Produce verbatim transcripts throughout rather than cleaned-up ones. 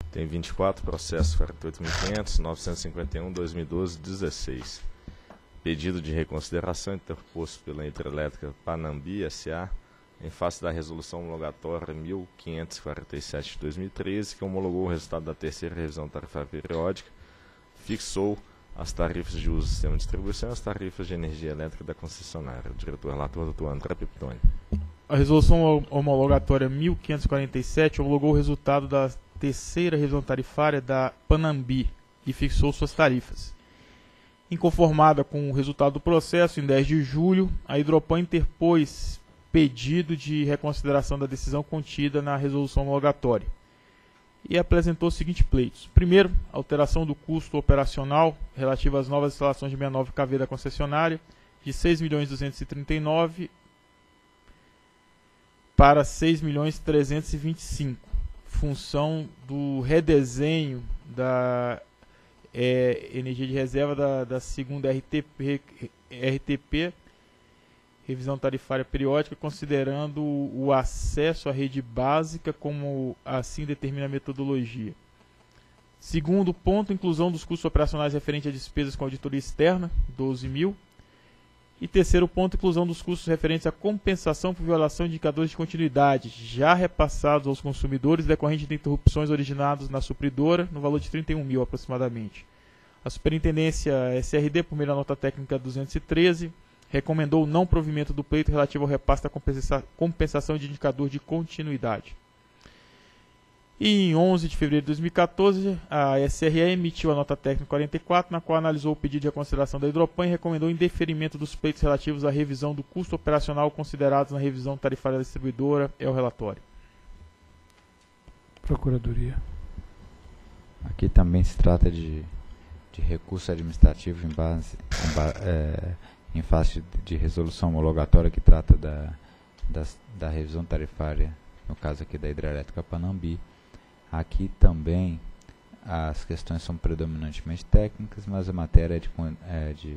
Tem vinte e quatro processos, quarenta e oito mil e quinhentos, novecentos e cinquenta e um, dois mil e doze, dezesseis. Pedido de reconsideração interposto pela Hidrelétrica Panambi S A em face da resolução homologatória mil quinhentos e quarenta e sete de dois mil e treze, que homologou o resultado da terceira revisão tarifária periódica, fixou as tarifas de uso do sistema de distribuição e as tarifas de energia elétrica da concessionária. O diretor relator, doutor André Piptoni. A resolução homologatória mil quinhentos e quarenta e sete homologou o resultado da terceira revisão tarifária da Panambi e fixou suas tarifas. Inconformada com o resultado do processo, em dez de julho, a Hidropan interpôs pedido de reconsideração da decisão contida na resolução homologatória e apresentou os seguintes pleitos. Primeiro, alteração do custo operacional relativo às novas instalações de sessenta e nove K V da concessionária de seis milhões duzentos e trinta e nove para seis milhões trezentos e vinte e cinco, função do redesenho da é, energia de reserva da, da segunda R T P, R T P, revisão tarifária periódica, considerando o acesso à rede básica como assim determina a metodologia. Segundo ponto, inclusão dos custos operacionais referentes a despesas com auditoria externa, doze mil. E terceiro ponto, inclusão dos custos referentes à compensação por violação de indicadores de continuidade, já repassados aos consumidores decorrente de interrupções originadas na supridora, no valor de trinta e um mil aproximadamente. A Superintendência S R D, por meio da nota técnica duzentos e treze, recomendou o não provimento do pleito relativo ao repasse da compensa compensação de indicador de continuidade. E em onze de fevereiro de dois mil e quatorze, a S R E emitiu a nota técnica quarenta e quatro, na qual analisou o pedido de reconsideração da Hidropan e recomendou o indeferimento dos pleitos relativos à revisão do custo operacional considerados na revisão tarifária da distribuidora. É o relatório. Procuradoria. Aqui também se trata de, de recurso administrativo em base... Em ba é, em face de resolução homologatória que trata da, da, da revisão tarifária, no caso aqui da Hidrelétrica Panambi. Aqui também as questões são predominantemente técnicas, mas a matéria é de, é de,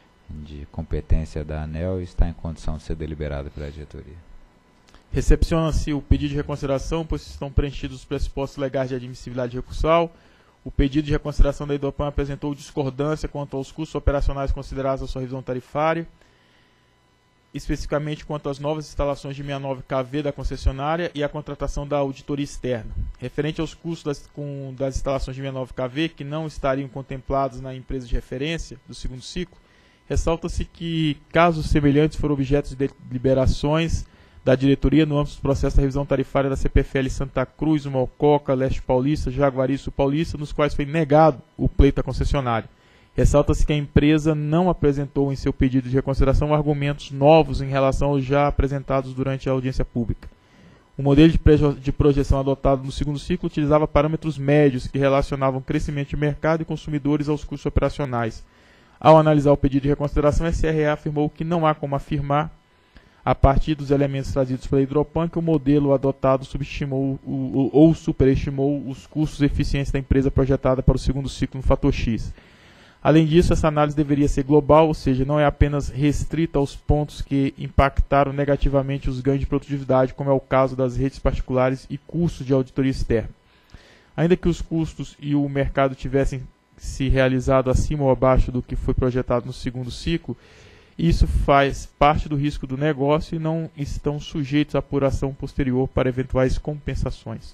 de competência da ANEEL e está em condição de ser deliberada pela diretoria. Recepciona-se o pedido de reconsideração, pois estão preenchidos os pressupostos legais de admissibilidade recursal. O pedido de reconsideração da Hidropan apresentou discordância quanto aos custos operacionais considerados na sua revisão tarifária, especificamente quanto às novas instalações de sessenta e nove K V da concessionária e a contratação da auditoria externa. Referente aos custos das, com, das instalações de sessenta e nove K V, que não estariam contemplados na empresa de referência do segundo ciclo, ressalta-se que casos semelhantes foram objeto de deliberações da diretoria no âmbito do processo da revisão tarifária da C P F L Santa Cruz, Mococa, Leste Paulista, Jaguari Sul Paulista, nos quais foi negado o pleito da concessionária. Ressalta-se que a empresa não apresentou em seu pedido de reconsideração argumentos novos em relação aos já apresentados durante a audiência pública. O modelo de projeção adotado no segundo ciclo utilizava parâmetros médios que relacionavam crescimento de mercado e consumidores aos custos operacionais. Ao analisar o pedido de reconsideração, a S R E afirmou que não há como afirmar, a partir dos elementos trazidos pela Hidropan, que o modelo adotado subestimou o, ou superestimou os custos eficientes da empresa projetada para o segundo ciclo no fator X. Além disso, essa análise deveria ser global, ou seja, não é apenas restrita aos pontos que impactaram negativamente os ganhos de produtividade, como é o caso das redes particulares e custos de auditoria externa. Ainda que os custos e o mercado tivessem se realizado acima ou abaixo do que foi projetado no segundo ciclo, isso faz parte do risco do negócio e não estão sujeitos à apuração posterior para eventuais compensações.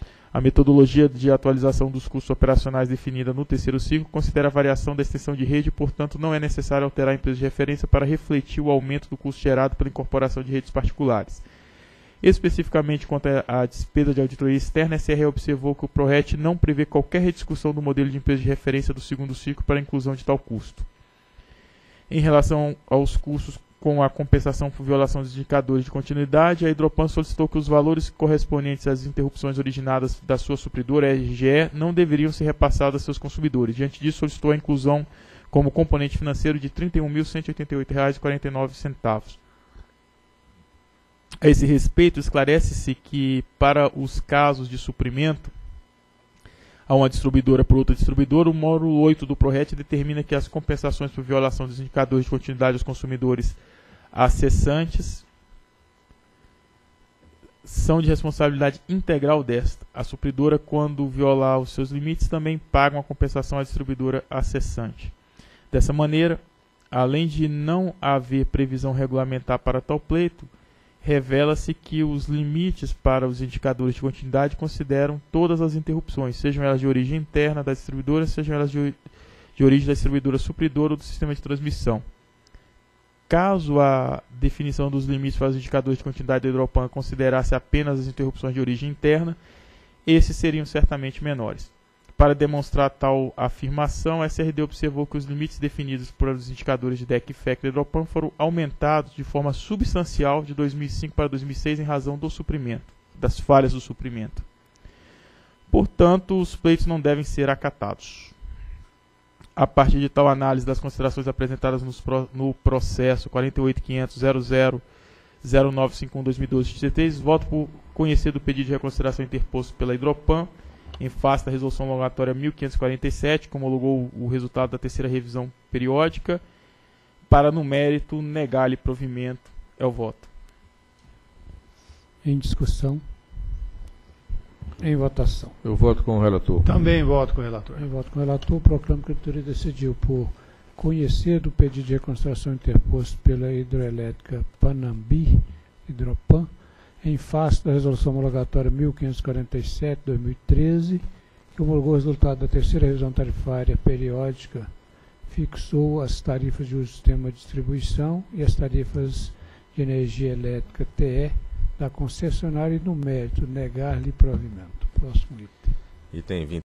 A metodologia de atualização dos custos operacionais definida no terceiro ciclo considera a variação da extensão de rede e, portanto, não é necessário alterar a empresa de referência para refletir o aumento do custo gerado pela incorporação de redes particulares. Especificamente quanto à despesa de auditoria externa, a S R E observou que o PRORET não prevê qualquer rediscussão do modelo de empresa de referência do segundo ciclo para a inclusão de tal custo. Em relação aos custos com a compensação por violação dos indicadores de continuidade, a Hidropan solicitou que os valores correspondentes às interrupções originadas da sua supridora, a R G E, não deveriam ser repassados a seus consumidores. Diante disso, solicitou a inclusão como componente financeiro de trinta e um mil cento e oitenta e oito reais e quarenta e nove centavos. A esse respeito, esclarece-se que, para os casos de suprimento a uma distribuidora por outra distribuidora, o módulo oito do PRORET determina que as compensações por violação dos indicadores de continuidade aos consumidores acessantes são de responsabilidade integral desta. A supridora, quando violar os seus limites, também paga uma compensação à distribuidora acessante. Dessa maneira, além de não haver previsão regulamentar para tal pleito, revela-se que os limites para os indicadores de continuidade consideram todas as interrupções, sejam elas de origem interna da distribuidora, sejam elas de, de origem da distribuidora supridora ou do sistema de transmissão. Caso a definição dos limites para os indicadores de continuidade da Hidropan considerasse apenas as interrupções de origem interna, esses seriam certamente menores. Para demonstrar tal afirmação, a S R D observou que os limites definidos por os indicadores de D E C e F E C da Hidropan foram aumentados de forma substancial de dois mil e cinco para dois mil e seis em razão do suprimento, das falhas do suprimento. Portanto, os pleitos não devem ser acatados. A partir de tal análise das considerações apresentadas nos pro, no processo quarenta e oito ponto quinhentos ponto zero zero zero nove cinco um barra dois mil e doze de G T, voto por conhecer do pedido de reconsideração interposto pela Hidropan, em face da resolução homologatória mil quinhentos e quarenta e sete, que homologou o resultado da terceira revisão periódica, para, no mérito, negar-lhe provimento. É o voto. Em discussão. Em votação. Eu voto com o relator. Também voto com o relator. Em voto com o relator, proclamo que a diretoria decidiu por conhecer do pedido de reconsideração interposto pela hidroelétrica Panambi, Hidropan, em face da resolução homologatória mil quinhentos e quarenta e sete, dois mil e treze, que homologou o resultado da terceira revisão tarifária periódica, fixou as tarifas de uso do sistema de distribuição e as tarifas de energia elétrica T E da concessionária e, no mérito, negar-lhe provimento. Próximo item. Item vinte